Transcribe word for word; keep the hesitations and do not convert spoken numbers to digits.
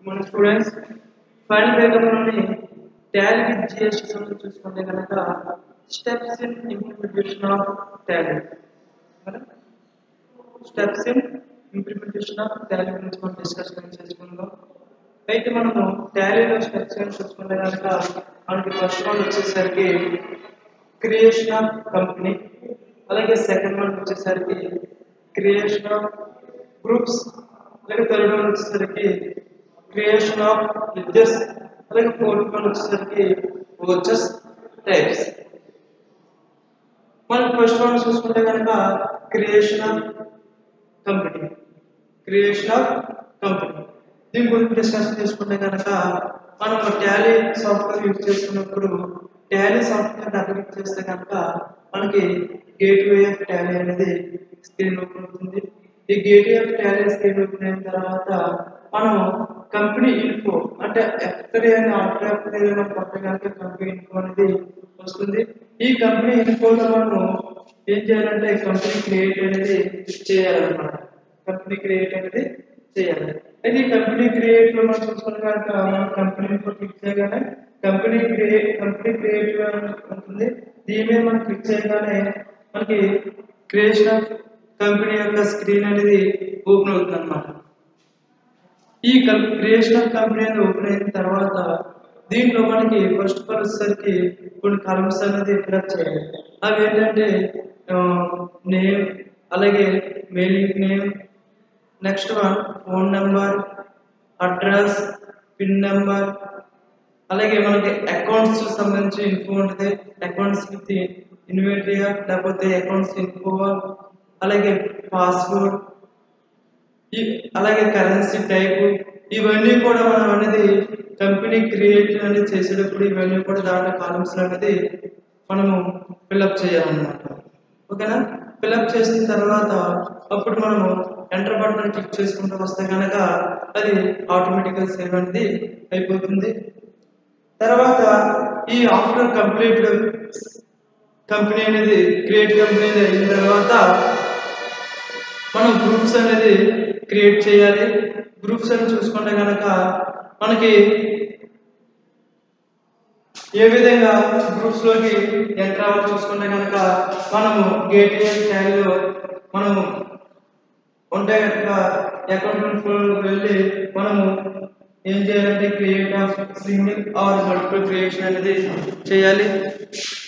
మన students final పేపర్లోని Tally with GST సంబంధించి చూసుకుంటే కనుక steps in implementation of Tally steps in implementation of Tally గురించి మనం డిస్కషన్ చేసుకుందాం. అయితే మనము టాలీలో స్టెప్స్ అని చూసుకుంటే కనుక మనకి ఫస్ట్ వన్ వచ్చేసరికి క్రియేషన్ ఆఫ్ కంపెనీ, అలాగే సెకండ్ వన్ వచ్చేసరికి క్రియేషన్ ఆఫ్ గ్రూప్స్, అలాగే థర్డ్ వన్ వచ్చేసరికి క్రియేషన్ ఆఫ్ లెడ్జర్స్, అలాగే ఫోర్త్ వన్ వచ్చేసరికి వర్చెస్ టైప్స్. మనం ఫస్ట్ వన్ చూసుకుంటే కనుక creation of company creation of company దీని గురించి డిస్కషన్ చేసుకుంటే కనుక మనం టాలీ సాఫ్ట్వేర్ యూజ్ చేసుకున్నప్పుడు టాలీ సాఫ్ట్వేర్ అప్డేట్ చేస్తే కనుక మనకి గేట్వే ఆఫ్ టాలీ అనేది స్క్రీన్ ఓపెన్ అవుతుంది. ఈ gateway of Tally screen open అయిన తర్వాత మనం కంపెనీ ఇన్ఫో అంటే ఎఫ్ఐ అని ఆటోమేటిక్ మనం కొట్టే కనుక కంపెనీ ఇన్ఫో అనేది వస్తుంది. ఈ కంపెనీ ఇన్ఫోలో మనం ఏం చేయాలంటే కంపెనీ క్రియేట్ అనేది చేయాలన్నమాట. కంపెనీ క్రియేట్ అనేది చేయాలి. అయితే ఈ కంపెనీ క్రియేట్ లో మనం చూసుకున్న కనుక మనం కంపెనీ ఇన్ఫో క్లిక్ చేయగానే కంపెనీ క్రియేట్ కంపెనీ క్రియేట్ ఉంటుంది. దీని మీద మనం క్లిక్ చేయగానే మనకి క్రియేషన్ ఆఫ్ కంపెనీ యొక్క స్క్రీన్ అనేది ఓపెన్ అవుతుంది అన్నమాట. ఈ క్రియేషన్ ఆఫ్ కంపెనీ అనేది ఓపెన్ అయిన తర్వాత దీంట్లో మనకి ఫస్ట్ ఆఫ్ ఆల్ వచ్చేసరికి కొన్ని కాలమ్స్ అనేది ఫిల్అప్ చేయాలి. అవి ఏంటంటే నేమ్, అలాగే mailing name, next one phone number, address, pin number, అలాగే మనకి అకౌంట్స్ సంబంధించి ఇన్ఫో ఉంటుంది. అకౌంట్స్ విత్ ఇన్వెంటరీ లేకపోతే అకౌంట్స్ ఇన్ఫో, అలాగే పాస్వర్డ్, అలాగే కరెన్సీ టైప్, ఇవన్నీ కూడా మనం అనేది కంపెనీ క్రియేట్ అనేది చేసేటప్పుడు ఇవన్నీ కూడా దాంట్లో కాలమ్స్ అనేది మనము ఫిల్అప్ చేయాలన్నమాట. ఓకేనా? ఫిల్అప్ చేసిన తర్వాత అప్పుడు మనము ఎంటర్ బటన్ క్లిక్ చేసుకుంటూ వస్తే కనుక అది ఆటోమేటిక్గా సేవ్ అనేది అయిపోతుంది. తర్వాత ఈ ఆఫ్టర్ కంప్లీట్ కంపెనీ అనేది క్రియేట్ కంపెనీ అయిన తర్వాత మనం గ్రూప్స్ అనేది క్రియేట్ చేయాలి. గ్రూప్స్ అని చూసుకుంటే కనుక మనకి ఏ విధంగా గ్రూప్స్ లోకి ఎంటర్ అవ్వాలి చూసుకుంటే కనుక మనము గేట్వే టాలీలో మనము ఉంటే కనుక అకౌంట్ ఫ్లోకి వెళ్ళి మనము ఏం చేయాలంటే create of single or multiple creation అనేది చేయాలి.